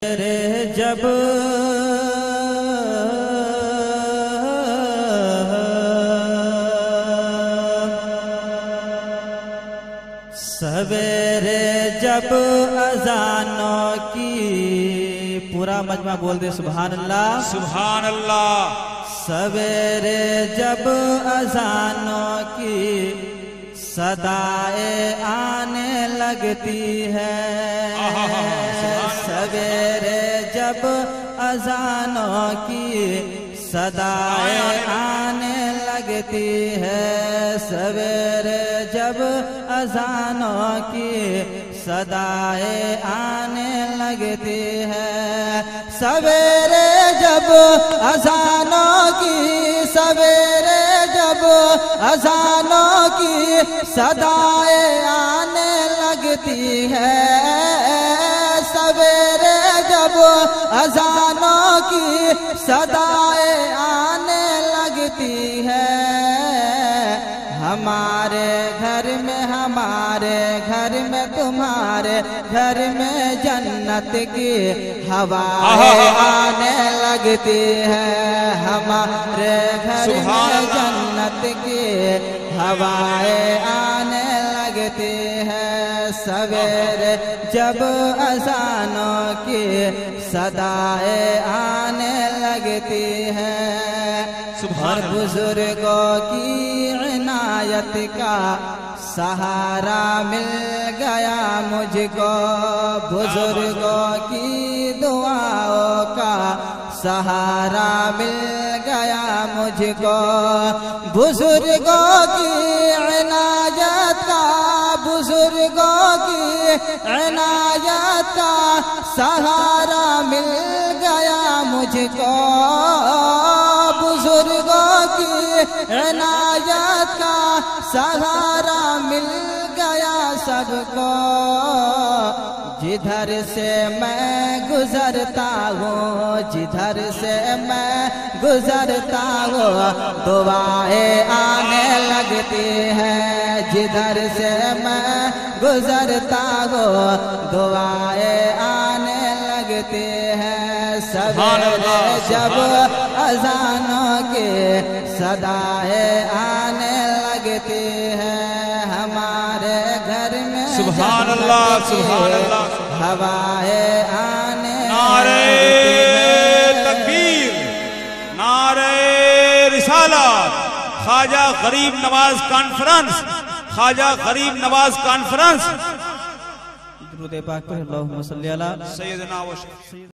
जब सवेरे जब अजानों की, पूरा मजमा बोल दे सुभान अल्लाह सुभान अल्लाह। सवेरे जब अजानों की सदाएं आने लगती है, सवेरे जब अजानों की सदाएं आने लगती है, सवेरे जब अजानों की सदाएं आने लगती है, सवेरे जब अजानों की, सवेरे जब अजानों की सदाएं आने लगती है, सवेरे जब अजानों की सदाएं आने लगती है, हमारे घर में तुम्हारे घर में जन्नत की हवाएं आने लगती है, हमारे घर में जन्नत की हवाएं आने लगती है, सवेरे जब अज़ानों की सदाएं आने लगती है, और बुजुर्गों की इनायत का सहारा मिल गया मुझको, बुजुर्गों की दुआओं का सहारा मिल गया मुझको, बुजुर्गों की इनायत का, बुजुर्गों की इनायत का सहारा मिल गया मुझको, बुजुर्गों की इनायत का सहारा मिल गया सबको, जिधर से मैं गुजरता हूँ, जिधर से मैं गुजरता हूँ दुआएं आने लगती हैं, जिधर से मैं गुजरता हूँ दुआएं आने लगती हैं, सवेरे जब अज़ानों के सदाएं आने लगती हैं, हमारे घर में सुभान अल्लाह सुभान अल्लाह हवाएं आने नारे तकबीर नारे रिसालत। ख्वाजा गरीब नवाज कॉन्फ्रेंस, ख्वाजा गरीब नवाज कॉन्फ्रेंस। दुरूद पाक पर अल्लाहुम्मा सल्ली अला सय्यदना व